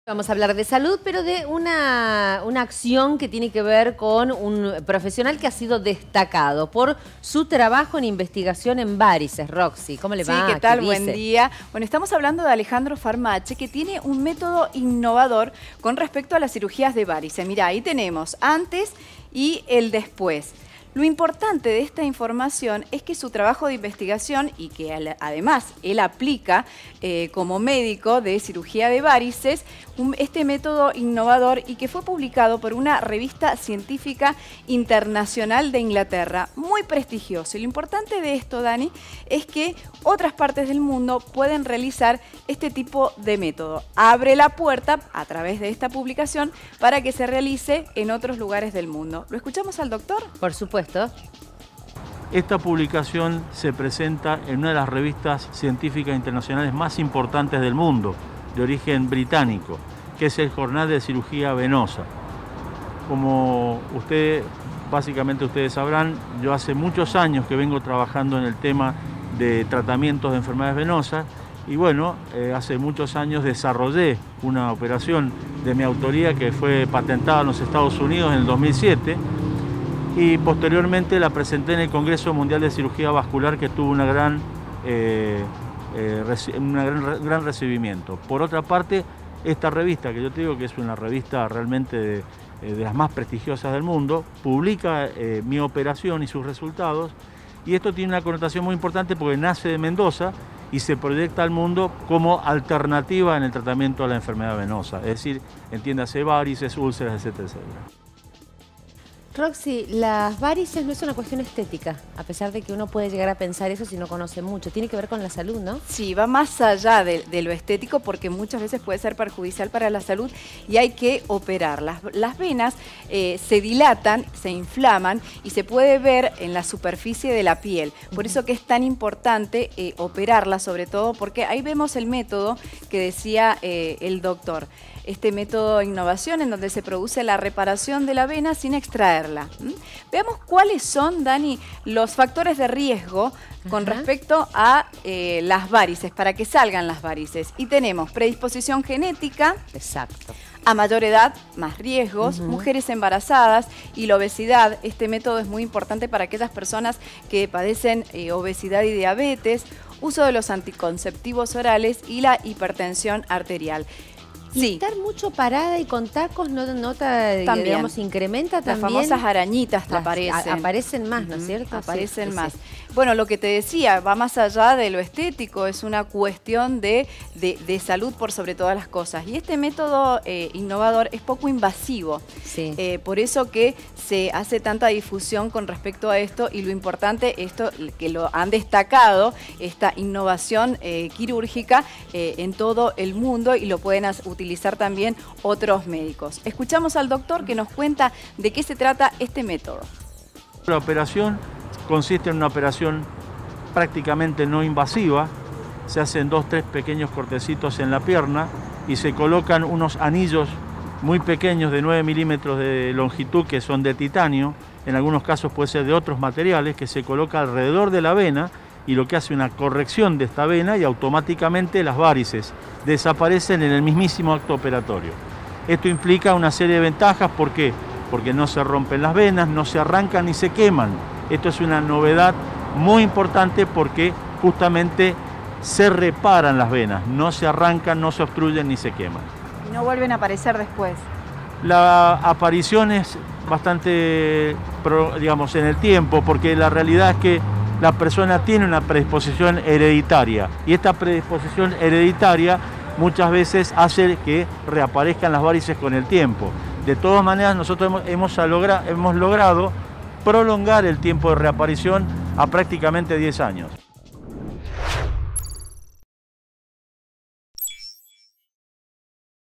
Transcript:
Vamos a hablar de salud, pero de una acción que tiene que ver con un profesional que ha sido destacado por su trabajo en investigación en varices. Roxy, ¿cómo le va? Sí, ¿qué tal? ¿Qué Buen dice? día. Bueno, estamos hablando de Alejandro Farmache, que tiene un método innovador con respecto a las cirugías de varices. Mirá, ahí tenemos antes y el después. Lo importante de esta información es que su trabajo de investigación y que además él aplica como médico de cirugía de varices este método innovador y que fue publicado por una revista científica internacional de Inglaterra, muy prestigioso. Y lo importante de esto, Dani, es que otras partes del mundo pueden realizar este tipo de método. Abre la puerta a través de esta publicación para que se realice en otros lugares del mundo. ¿Lo escuchamos al doctor? Por supuesto. Esta publicación se presenta en una de las revistas científicas internacionales más importantes del mundo, de origen británico, que es el Journal de Cirugía Venosa. Como básicamente ustedes sabrán, yo hace muchos años que vengo trabajando en el tema de tratamientos de enfermedades venosas y bueno, hace muchos años desarrollé una operación de mi autoría que fue patentada en los Estados Unidos en el 2007 y posteriormente la presenté en el Congreso Mundial de Cirugía Vascular, que tuvo un gran recibimiento. Por otra parte, esta revista, que yo te digo que es una revista realmente de las más prestigiosas del mundo, publica mi operación y sus resultados, y esto tiene una connotación muy importante porque nace de Mendoza y se proyecta al mundo como alternativa en el tratamiento de la enfermedad venosa, es decir, entiéndase varices, úlceras, etcétera, etcétera. Roxy, las varices no es una cuestión estética, a pesar de que uno puede llegar a pensar eso si no conoce mucho. Tiene que ver con la salud, ¿no? Sí, va más allá de lo estético porque muchas veces puede ser perjudicial para la salud y hay que operar. Las venas se dilatan, se inflaman y se puede ver en la superficie de la piel. Por eso que es tan importante operarlas, sobre todo porque ahí vemos el método que decía el doctor. Este método de innovación en donde se produce la reparación de la vena sin extraerla. Veamos cuáles son, Dani, los factores de riesgo con respecto a las varices, para que salgan las varices. Y tenemos predisposición genética. Exacto. A mayor edad, más riesgos, mujeres embarazadas y la obesidad. Este método es muy importante para aquellas personas que padecen obesidad y diabetes, uso de los anticonceptivos orales y la hipertensión arterial. Y sí. Estar mucho parada y con tacos no digamos, incrementa también. Las famosas arañitas aparecen. Aparecen más, ¿no es cierto? Aparecen sí, más. Sí. Bueno, lo que te decía, va más allá de lo estético, es una cuestión de salud por sobre todas las cosas. Y este método innovador es poco invasivo. Sí. Por eso que se hace tanta difusión con respecto a esto y lo importante, esto que lo han destacado, esta innovación quirúrgica en todo el mundo y lo pueden utilizar también otros médicos. Escuchamos al doctor que nos cuenta de qué se trata este método. La operación consiste en una operación prácticamente no invasiva. Se hacen 2 o 3 pequeños cortecitos en la pierna y se colocan unos anillos muy pequeños de 9 milímetros de longitud que son de titanio, en algunos casos puede ser de otros materiales, que se coloca alrededor de la vena y lo que hace una corrección de esta vena y automáticamente las varices desaparecen en el mismísimo acto operatorio. Esto implica una serie de ventajas. ¿Por qué? Porque no se rompen las venas, no se arrancan ni se queman. Esto es una novedad muy importante porque justamente se reparan las venas, no se arrancan, no se obstruyen ni se queman. Y no vuelven a aparecer después. La aparición es bastante, digamos, en el tiempo, porque la realidad es que la persona tiene una predisposición hereditaria y esta predisposición hereditaria muchas veces hace que reaparezcan las varices con el tiempo. De todas maneras, nosotros hemos logrado prolongar el tiempo de reaparición a prácticamente 10 años.